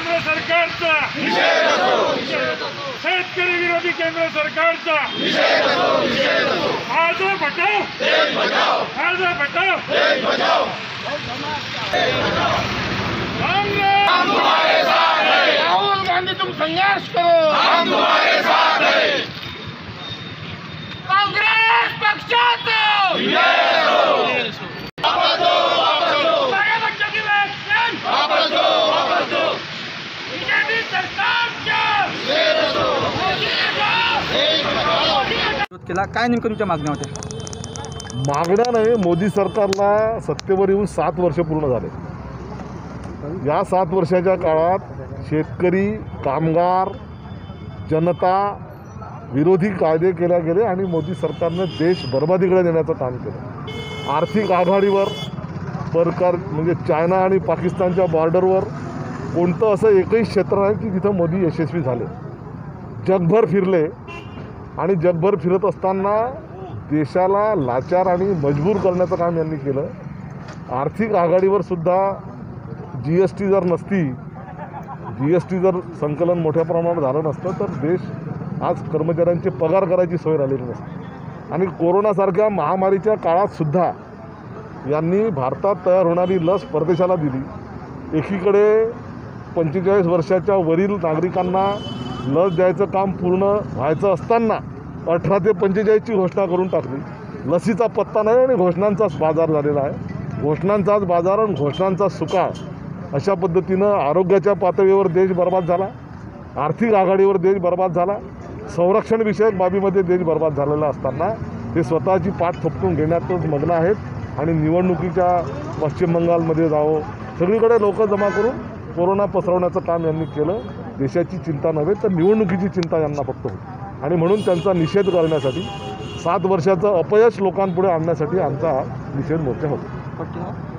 केंद्र सरकारचा शेतकरी विरोधी केंद्र सरकारचा आज बचाव आज बचाव राहुल गांधी तुम संघर्ष करो, हम तुम्हारे साथ हैं। कांग्रेस पक्षाचा बच्चों की वैक्सीन वापस दो बीजेपी सरकारच्या केला काय नेमकं तुमच्या मागण्या होत्या? मागण्या नाही, मोदी सरकारला सत्तेवर येऊन 7 वर्ष पूर्ण झाले। या 7 वर्षाच्या काळात शेतकरी, कामगार, जनता विरोधी कायदे केले गेले आणि मोदी सरकारने देश बर्बादीकडे नेण्याचं काम केलं। आर्थिक आघाडीवर म्हणजे चायना आणि पाकिस्तानच्या बॉर्डरवर कोणतं असं एकही क्षेत्र नाही की जिथं मोदी यशस्वी झाले। जगभर फिरले आणि जगभर फिरत असताना देशाला लाचार आणि मजबूर करण्याचं काम यांनी केलं। आर्थिक आघाडीवर सुद्धा GST जर नसती, GST जर संकलन मोठ्या प्रमाणात झालं नसतं तर देश आज कर्मचाऱ्यांचे पगार करायची सोय राहिलेली नसते। आणि कोरोनासारख्या महामारीच्या काळातसुद्धा यांनी भारतात तयार होणारी लस परदेशाला दिली। एकीकडे 45 वर्षाच्या वरील नागरिकांना लस द्यायचं काम पूर्ण व्हायचं असताना 18 ते 45ची घोषणा करून टाकली। लसीचा पत्ता नाही आणि घोषणांचाच बाजार झालेला आहे। घोषणांचाच बाजार आणि घोषणांचा सुकाळ अशा पद्धतीनं आरोग्याच्या पातळीवर देश बर्बाद झाला, आर्थिक आघाडीवर देश बर्बाद झाला, संरक्षण विषयक बाबीमध्ये देश बर्बाद झालेला असताना ते स्वतःची पाठ थोपटून घेण्यातच मग्न आहेत आणि निवडणुकीच्या पश्चिम बंगालमध्ये जावं सगळीकडे लोक जमा करून कोरोना पसरवण्याचं काम यांनी केलं। देशाची चिंता नव्हे तर निवडणुकीची चिंता यांना फक्त होती आणि म्हणून त्यांचा निषेध करण्यासाठी 7 वर्षाचं अपयश लोकांपुढे आणण्यासाठी आमचा निषेध मोर्चा होता।